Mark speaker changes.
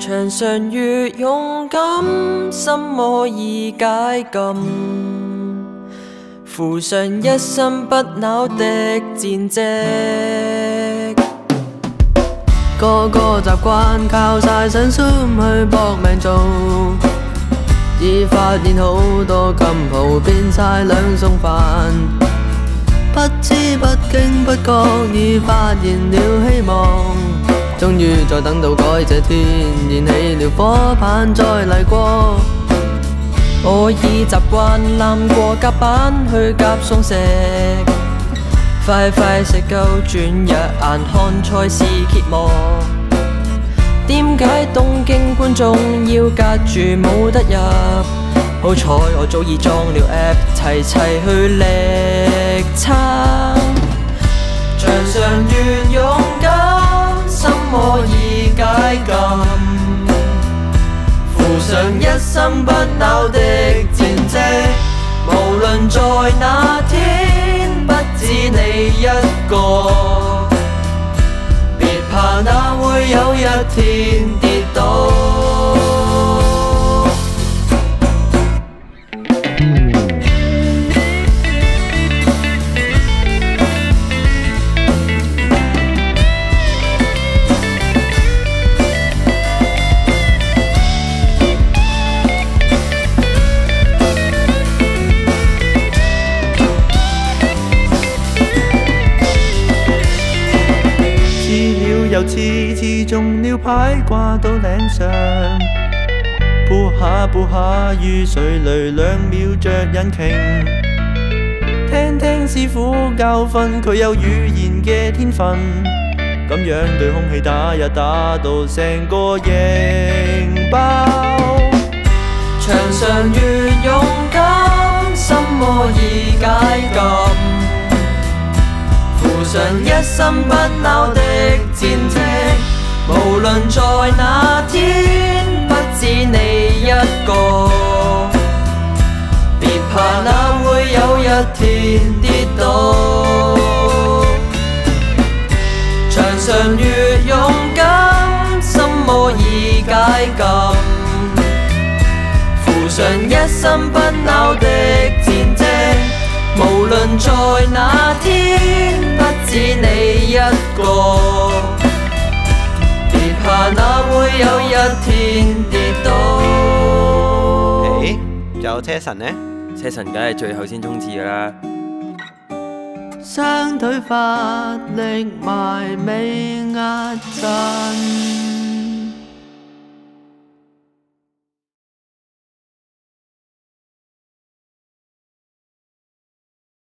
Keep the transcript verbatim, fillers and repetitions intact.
Speaker 1: 牆上越勇敢，心魔已解禁，附上一身不朽的戰績。個個習慣靠晒信心去搏命做，已發現好多金鋪變晒兩餸飯，不知不經不覺已發現了希望。終於再等到改這天，燃起了火棒再嚟過。我已習慣攬過甲板去夾餸食，快快食夠轉日眼看賽事揭幕。點解東京觀眾要隔住冇得入？好彩我早已裝了 app， 齊齊去力撐。牆上越勇敢，心魔已解禁，附上一身不朽的戰績。無論在哪天，不止你一個，別怕那會有一天跌倒。又次次中了牌掛到頂上，撲下撲下於水裏兩秒着引擎。聽聽師傅教訓，佢有語言嘅天分，咁樣對空氣打一打到成個型爆。牆上越勇敢，心魔已解禁，附上一身不朽的戰績。無論在哪天，不止你一個，別怕那會有一天跌倒。牆上越勇敢，心魔已解禁，附上一身不朽的戰績。無論在哪天，不止你一個，別怕那會有一天跌倒。
Speaker 2: 誒，仲有車神呢？
Speaker 3: 車神梗係最後先衝刺㗎啦。
Speaker 1: 雙腿發力埋尾壓陣。